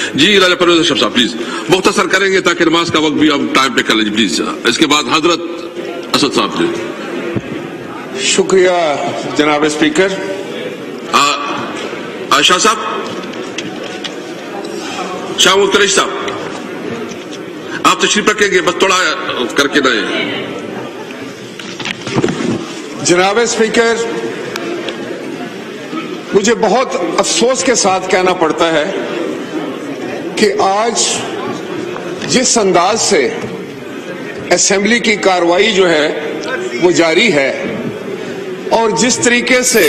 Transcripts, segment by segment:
جی راجہ پرویز اشرف صاحب پلیز مختصر کریں گے تاکہ نماز کا وقت بھی ہم ٹائم پہ کر لیں پلیز. اس کے بعد حضرت اسد صاحب جی. شکریہ جناب اسپیکر. شاہ صاحب, شاہ قریشی صاحب آپ تشریف رکھیں گے, بس تھوڑا کر کے دیں. جناب اسپیکر, مجھے بہت افسوس کے ساتھ کہنا پڑتا ہے کہ آج جس انداز سے اسمبلی کی کارروائی جو ہے وہ جاری ہے اور جس طریقے سے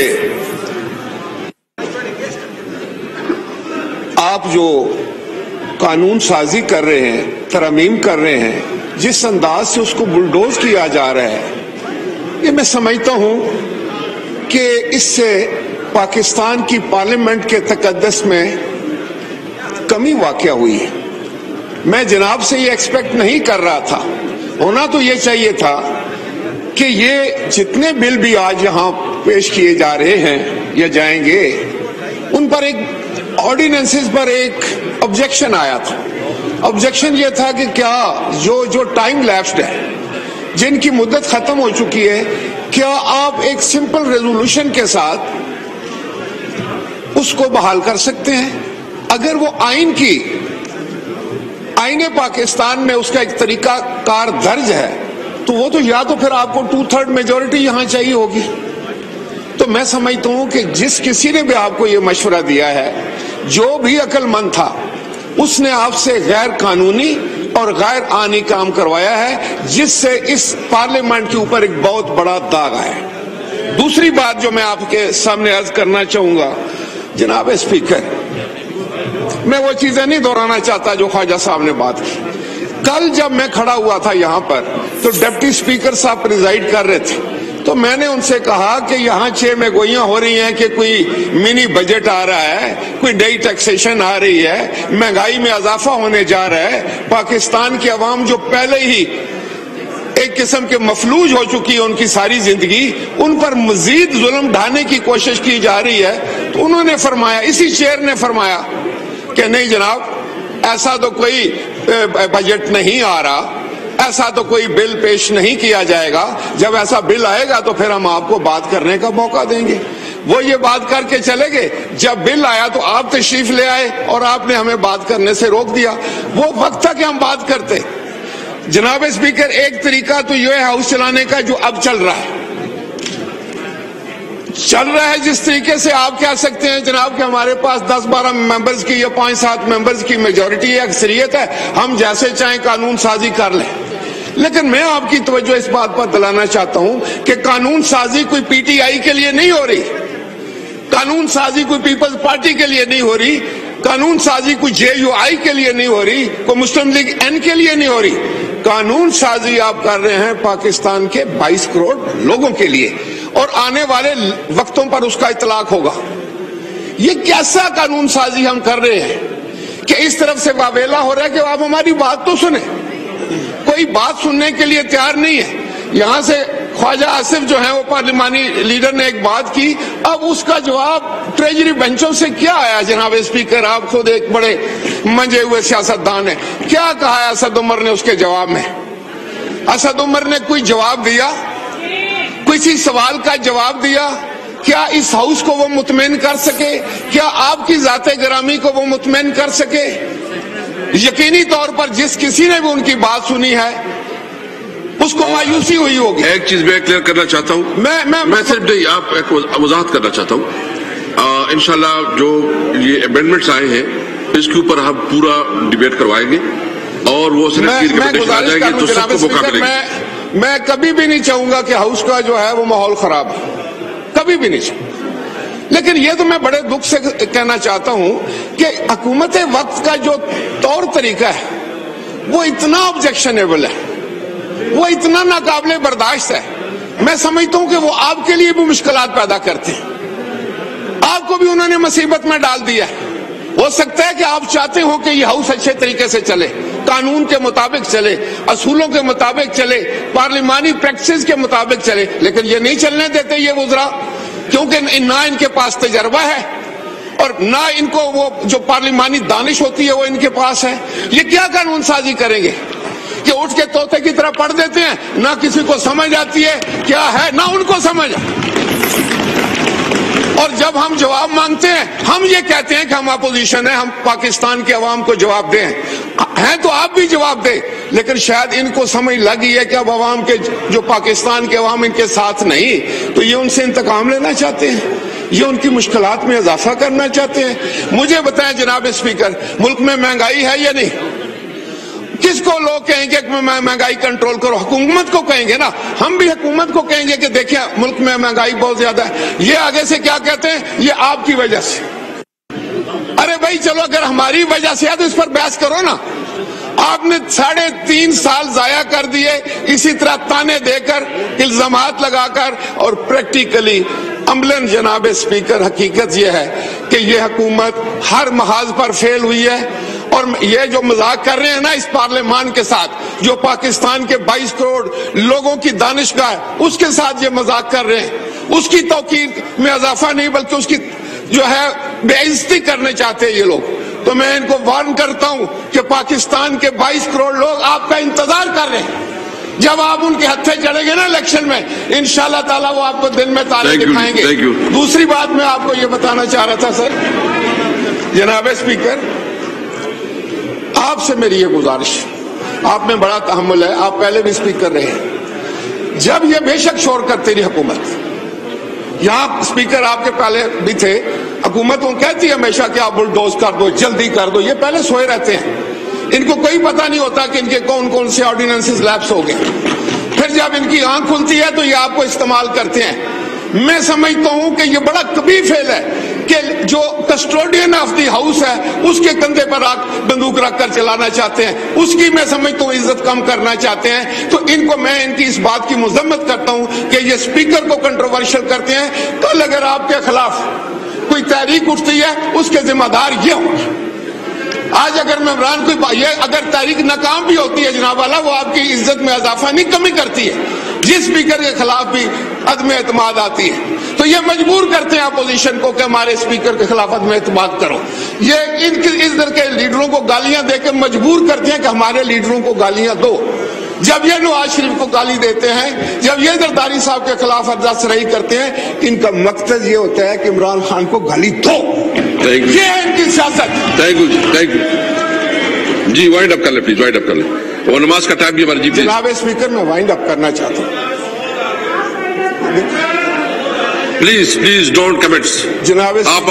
آپ جو قانون سازی کر رہے ہیں, ترمیم کر رہے ہیں, جس انداز سے اس کو بلڈوز کیا جا رہا ہے, یہ میں سمجھتا ہوں کہ اس سے پاکستان کی پارلیمنٹ کے تقدس میں کمی واقع ہوئی ہے. میں جناب سے یہ ایکسپیکٹ نہیں کر رہا تھا. ہونا تو یہ چاہیے تھا کہ یہ جتنے بل بھی آج یہاں پیش کیے جا رہے ہیں یا جائیں گے, ان پر ایک آرڈیننسز پر ایک آبجیکشن آیا تھا. آبجیکشن یہ تھا کہ کیا جو ٹائم لیپسڈ ہے, جن کی مدت ختم ہو چکی ہے, کیا آپ ایک سمپل ریزولوشن کے ساتھ اس کو بحال کر سکتے ہیں؟ اگر وہ آئین پاکستان میں اس کا ایک طریقہ کار درج ہے تو وہ تو یا تو پھر آپ کو 2/3 میجورٹی یہاں چاہیے ہوگی. تو میں سمجھتا ہوں کہ جس کسی نے بھی آپ کو یہ مشورہ دیا ہے, جو بھی عقل مند تھا, اس نے آپ سے غیر قانونی اور غیر آئینی کام کروایا ہے, جس سے اس پارلیمنٹ کے اوپر ایک بہت بڑا داغ آیا ہے. دوسری بات جو میں آپ کے سامنے عرض کرنا چاہوں گا جناب اسپیکر, میں وہ چیزیں نہیں دہرانا چاہتا جو خواجہ صاحب نے بات کی. کل جب میں کھڑا ہوا تھا یہاں پر تو ڈپٹی اسپیکر صاحب پریزائڈ کر رہے تھے, تو میں نے ان سے کہا کہ یہاں 6 میں گوئیاں ہو رہی ہیں کہ کوئی منی بجٹ آ رہا ہے, کوئی نئی ٹیکسیشن آ رہی ہے, مہنگائی میں اضافہ ہونے جا رہا ہے, پاکستان کی عوام جو پہلے ہی ایک قسم کے مفلوج ہو چکی ہے ان کی ساری زندگی, ان پر مزید ظلم ڈھانے کی کوشش کی جا رہی ہے. تو انہوں نے فرمایا, اسی چیئر نے فرمایا کہ نہیں جناب, ایسا تو کوئی بجٹ نہیں آ رہا, ایسا تو کوئی بل پیش نہیں کیا جائے گا, جب ایسا بل آئے گا تو پھر ہم آپ کو بات کرنے کا موقع دیں گے. وہ یہ بات کر کے چلے گئے. جب بل آیا تو آپ تشریف لے آئے اور آپ نے ہمیں بات کرنے سے روک دیا. وہ وقت تھا کہ ہم بات کرتے. جناب اسپیکر, ایک طریقہ تو یہ ہے ہاؤس چلانے کا جو اب چل رہا ہے جس طریقے سے آپ کہہ سکتے ہیں جناب کہ ہمارے پاس 10-12 ممبرز کی یا 5-7 ممبرز کی میجورٹی ہے, اکثریت ہے, ہم جیسے چاہیں قانون سازی کر لیں. لیکن میں آپ کی توجہ اس بات پر دلانا چاہتا ہوں کہ قانون سازی کوئی پی ٹی آئی کے لیے نہیں ہو رہی, قانون سازی کوئی پیپلز پارٹی کے لیے نہیں ہو رہی, قانون سازی کوئی جے یو آئی کے لیے نہیں ہو رہی, کوئی مسلم لیگ این کے لیے نہیں ہو رہی. قانون سازی آپ کر رہے ہیں پاکستان کے 22 کروڑ لوگوں کے لیے, اور آنے والے وقتوں پر اس کا اطلاق ہوگا. یہ کیسا قانون سازی ہم کر رہے ہیں کہ اس طرف سے واویلا ہو رہا ہے کہ آپ ہماری بات تو سنیں, کوئی بات سننے کے لیے تیار نہیں ہے. یہاں سے خواجہ آصف جو ہیں وہ پارلیمانی لیڈر نے ایک بات کی, اب اس کا جواب ٹریجری بینچوں سے کیا آیا جناب اسپیکر, آپ خود ایک بڑے منجے ہوئے سیاستدان ہیں, کیا کہا ہے اسد عمر نے اس کے جواب میں؟ اسد عمر نے کوئی جواب دیا, کسی سوال کا جواب دیا؟ کیا اس ہاؤس کو وہ مطمئن کر سکے؟ کیا آپ کی ذات گرامی کو وہ مطمئن کر سکے؟ یقینی طور پر جس کسی نے بھی ان کی بات سنی ہے اس کو مایوسی ہوئی ہوگی. ایک چیز میں کلیئر کرنا چاہتا ہوں, میں صرف آپ ایک وضاحت کرنا چاہتا ہوں. انشاءاللہ جو یہ امینڈمنٹس آئے ہیں اس کے اوپر ہم پورا ڈیبیٹ کروائیں گے اور وہ میں کبھی بھی نہیں چاہوں گا کہ ہاؤس کا جو ہے وہ ماحول خراب ہے, کبھی بھی نہیں چاہوں. لیکن یہ تو میں بڑے دکھ سے کہنا چاہتا ہوں کہ حکومت وقت کا جو طور طریقہ ہے وہ اتنا آبجیکشنیبل ہے, وہ اتنا ناقابل برداشت ہے. میں سمجھتا ہوں کہ وہ آپ کے لیے بھی مشکلات پیدا کرتے ہیں, آپ کو بھی انہوں نے مصیبت میں ڈال دیا. ہو سکتا ہے کہ آپ چاہتے ہو کہ یہ ہاؤس اچھے طریقے سے چلے, قانون کے مطابق چلے, اصولوں کے مطابق چلے, پارلیمانی پریکٹسز کے مطابق چلے, لیکن یہ نہیں چلنے دیتے یہ وزراء, کیونکہ نہ ان کے پاس تجربہ ہے اور نہ ان کو وہ جو پارلیمانی دانش ہوتی ہے وہ ان کے پاس ہے. یہ کیا قانون سازی کریں گے کہ اٹھ کے طوطے کی طرح پڑھ دیتے ہیں؟ نہ کسی کو سمجھ آتی ہے کیا ہے، نہ ان کو سمجھ. اور جب ہم جواب مانگتے ہیں ہم یہ کہتے ہیں کہ ہم اپوزیشن ہیں، ہم پاکستان کے عوام کو جواب دیں. ہیں تو آپ بھی جواب دیں، لیکن شاید ان کو سمجھ لگی ہے کہ اب عوام کے جو پاکستان کے عوام ان کے ساتھ نہیں، تو یہ ان سے انتقام لینا چاہتے ہیں، یہ ان کی مشکلات میں اضافہ کرنا چاہتے ہیں. مجھے بتائیں جناب اسپیکر، ملک میں مہنگائی ہے یا نہیں؟ کس کو لوگ کہیں گے کہ مہنگائی کنٹرول کرو؟ حکومت کو کہیں گے نا. ہم بھی حکومت کو کہیں گے کہ دیکھیں ملک میں مہنگائی بہت زیادہ ہے. یہ آگے سے کیا کہتے ہیں؟ یہ آپ کی وجہ سے. ارے بھائی چلو اگر ہماری وجہ سے ہے تو اس پر بحث کرو نا. آپ نے 3.5 سال ضائع کر دیے اسی طرح تانے دے کر، الزامات لگا کر، اور پریکٹیکلی عملاً جناب اسپیکر حقیقت یہ ہے کہ یہ حکومت ہر محاذ پر فیل ہوئی ہے. اور یہ جو مذاق کر رہے ہیں نا اس پارلیمان کے ساتھ، جو پاکستان کے 22 کروڑ لوگوں کی دانشگاہ ہے اس کے ساتھ یہ مذاق کر رہے ہیں، اس کی توقیر میں اضافہ نہیں بلکہ اس کی جو ہے بے عزتی کرنے چاہتے ہیں یہ لوگ. تو میں ان کو وارن کرتا ہوں کہ پاکستان کے 22 کروڑ لوگ آپ کا انتظار کر رہے ہیں. جب آپ ان کے ہتھے چڑھیں گے نا الیکشن میں، انشاءاللہ تعالیٰ وہ آپ کو دن میں تارے دکھائیں گے. دوسری بات میں آپ کو یہ بتانا چاہ رہا تھا سر، جناب اسپیکر آپ سے میری یہ گزارش، آپ میں بڑا تحمل ہے، آپ پہلے بھی اسپیکر رہے ہیں. جب یہ بے شک شور کرتی رہی حکومت، یہاں اسپیکر آپ کے پہلے بھی تھے، حکومت وہ کہتی ہے ہمیشہ کہ آپ بلڈوز کر دو، جلدی کر دو. یہ پہلے سوئے رہتے ہیں، ان کو کوئی پتہ نہیں ہوتا کہ ان کے کون کون سے آرڈیننسز لیپس ہو گئے. پھر جب ان کی آنکھ کھلتی ہے تو یہ آپ کو استعمال کرتے ہیں. میں سمجھتا ہوں کہ یہ بڑا کبھی فیل ہے کہ جو کسٹوڈین آف دی ہاؤس ہے اس کے کندھے پر آپ بندوق رکھ کر چلانا چاہتے ہیں، اس کی میں سمجھتا ہوں عزت کم کرنا چاہتے ہیں. تو ان کو میں ان کی اس بات کی مذمت کرتا ہوں کہ یہ اسپیکر کو کنٹروورشل کرتے ہیں. کل اگر آپ کے خلاف کوئی تحریک اٹھتی ہے اس کے ذمہ دار یہ ہوں گے. آج اگر ممبران کوئی یہ اگر تحریک ناکام بھی ہوتی ہے جناب والا، وہ آپ کی عزت میں اضافہ نہیں کمی کرتی ہے. جس اسپیکر کے خلاف بھی عدم اعتماد آتی ہے تو یہ مجبور کرتے ہیں اپوزیشن کو کہ ہمارے اسپیکر کے خلاف عدم اعتماد کرو. یہ اس طرح کے لیڈروں کو گالیاں دے کے مجبور کرتے ہیں کہ ہمارے لیڈروں کو گالیاں دو. جب یہ نواز شریف کو گالی دیتے ہیں، جب یہ زرداری صاحب کے خلاف ارادہ کرتے ہیں، ان کا مقصد یہ ہوتا ہے کہ عمران خان کو گالی دو. یہ ہے ان کی سیاست. تھینک یو جی. وائنڈ اپ کر لیں پلیز، وائنڈ اپ کر لیں. وہ نماز کا ٹائم بھی ہماری. جناب اسپیکر میں وائنڈ اپ کرنا چاہتا ہوں. Please don't comments. جناب آپ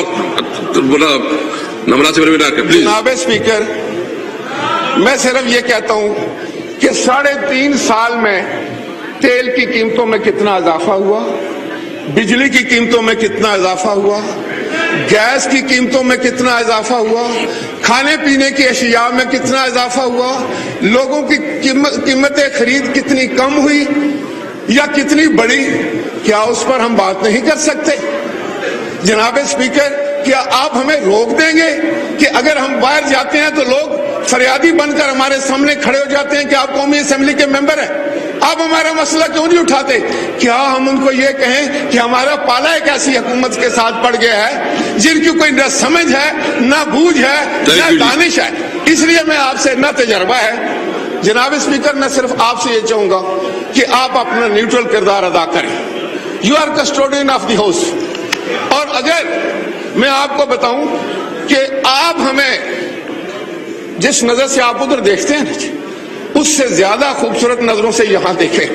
جناب اسپیکر میں صرف یہ کہتا ہوں کہ 3.5 سال میں تیل کی قیمتوں میں کتنا اضافہ ہوا، بجلی کی قیمتوں میں کتنا اضافہ ہوا، گیس کی قیمتوں میں کتنا اضافہ ہوا، کھانے پینے کی اشیاء میں کتنا اضافہ ہوا، لوگوں کی قیمتیں خرید کتنی کم ہوئی یا کتنی بڑی. کیا اس پر ہم بات نہیں کر سکتے؟ جناب اسپیکر کیا آپ ہمیں روک دیں گے کہ اگر ہم باہر جاتے ہیں تو لوگ فریادی بن کر ہمارے سامنے کھڑے ہو جاتے ہیں کہ آپ قومی اسمبلی کے ممبر ہیں، آپ ہمارا مسئلہ کیوں نہیں اٹھاتے؟ کیا ہم ان کو یہ کہیں کہ ہمارا پالا ایک ایسی حکومت کے ساتھ پڑ گیا ہے جن کی کوئی نہ سمجھ ہے، نہ بوجھ ہے، نہ دانش ہے، اس لیے میں آپ سے نہ تجربہ ہے. جناب اسپیکر میں صرف آپ سے یہ چاہوں گا کہ آپ اپنا نیوٹرل کردار ادا کریں. You are custodian of the house. اور اگر میں آپ کو بتاؤں کہ آپ ہمیں جس نظر سے آپ ادھر دیکھتے ہیں اس سے زیادہ خوبصورت نظروں سے یہاں دیکھیں.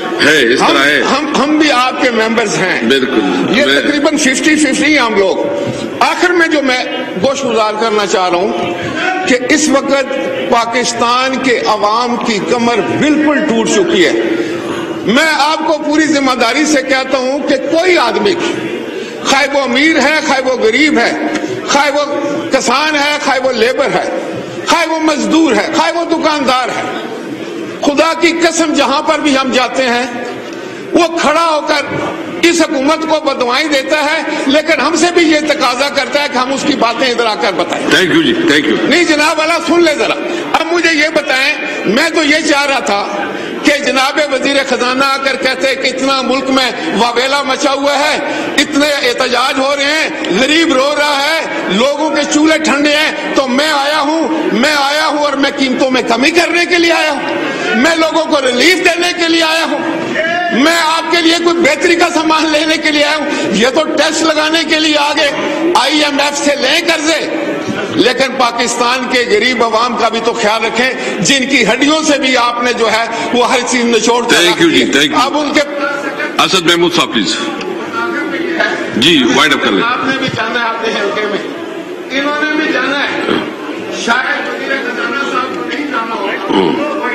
ہم بھی آپ کے ممبرز ہیں. بالکل یہ تقریباً 50-50 ہم لوگ. آخر میں جو میں گوش گزار کرنا چاہ رہا ہوں کہ اس وقت پاکستان کے عوام کی کمر بالکل ٹوٹ چکی ہے. میں آپ کو پوری ذمہ داری سے کہتا ہوں کہ کوئی آدمی خواہ وہ امیر ہے، خواہ وہ غریب ہے، خواہ وہ کسان ہے، خواہ وہ لیبر ہے، خواہ وہ مزدور ہے، خواہ وہ دکاندار ہے، خدا کی قسم جہاں پر بھی ہم جاتے ہیں وہ کھڑا ہو کر اس حکومت کو بددعائیں دیتا ہے، لیکن ہم سے بھی یہ تقاضا کرتا ہے کہ ہم اس کی باتیں ادھر آ کر بتائیں. تھینک یو جی. Thank you. نہیں جناب والا سن لے ذرا. اب مجھے یہ بتائیں، میں تو یہ چاہ رہا تھا کہ جناب وزیر خزانہ آ کر کہتے ہیں کہ اتنا ملک میں واویلا مچا ہوا ہے، اتنے احتجاج ہو رہے ہیں، غریب رو رہا ہے، لوگوں کے چولہے ٹھنڈے ہیں، تو میں آیا ہوں اور میں قیمتوں میں کمی کرنے کے لیے آیا ہوں، میں لوگوں کو ریلیف دینے کے لیے آیا ہوں، میں آپ کے لیے کوئی بہتری کا سامان لینے کے لیے آیا ہوں۔ یہ تو ٹیکس لگانے کے لیے آگے IMF سے لیں قرضے، لیکن پاکستان کے غریب عوام کا بھی تو خیال رکھیں، جن کی ہڈیوں سے بھی آپ نے جو ہے وہ ہر چیز نچوڑ کر رکھی ہے۔ اب ان کے اسد محمود صاحب پلیز جی وائنڈ اپ کر لیں۔ آپ نے بھی جانا ہے اپنے حلقے میں، انہوں نے بھی جانا ہے، شاید وزیر خزانہ صاحب کو نہیں جانا ہو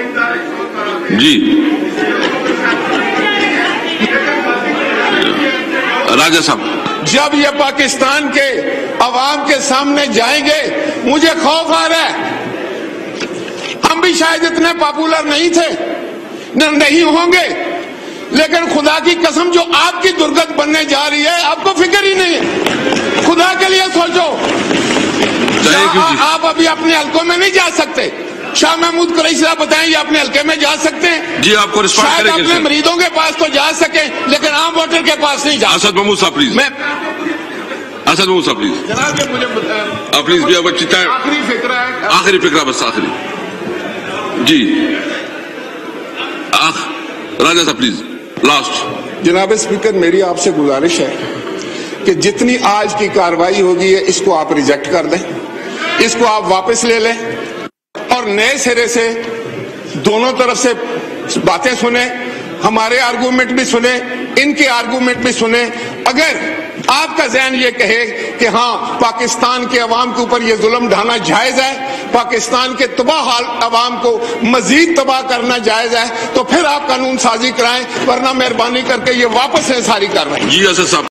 جی راجہ صاحب، جب یہ پاکستان کے عوام کے سامنے جائیں گے مجھے خوف آ رہا ہے، ہم بھی شاید اتنے پاپولر نہیں تھے، نہیں ہوں گے، لیکن خدا کی قسم جو آپ کی درگت بننے جا رہی ہے آپ کو فکر ہی نہیں ہے۔ خدا کے لیے سوچو، آپ ابھی اپنے حلقوں میں نہیں جا سکتے، شاہ محمود قریشی صاحب بتائیں یہ اپنے حلقے میں جا سکتے ہیں؟ جی آپ کو رسپانس شاید کریں گے، اپنے مریدوں کے پاس تو جا سکیں لیکن عام ووٹر کے پاس نہیں جا سکتے۔ اسد محمود صاحب پلیز، اسد محمود صاحب پلیز جناب مجھے پلیز بھی اب اچھی ٹائم آخری فکرہ ہے، آخری فکرہ بس آخری جی راجہ صاحب پلیز لاسٹ۔ جناب اسپیکر میری آپ سے گزارش ہے کہ جتنی آج کی کارروائی ہوگی ہے اس کو آپ ریجیکٹ کر دیں، اس کو آپ واپس لے لیں اور نئے سرے سے دونوں طرف سے باتیں سنیں، ہمارے آرگومنٹ بھی سنیں، ان کے آرگومنٹ بھی سنیں۔ اگر آپ کا ذہن یہ کہے کہ ہاں پاکستان کے عوام کے اوپر یہ ظلم ڈھانا جائز ہے، پاکستان کے تباہ حال عوام کو مزید تباہ کرنا جائز ہے، تو پھر آپ قانون سازی کرائیں، ورنہ مہربانی کر کے یہ واپس ہے ساری کارروائی۔ جی اسد صاحب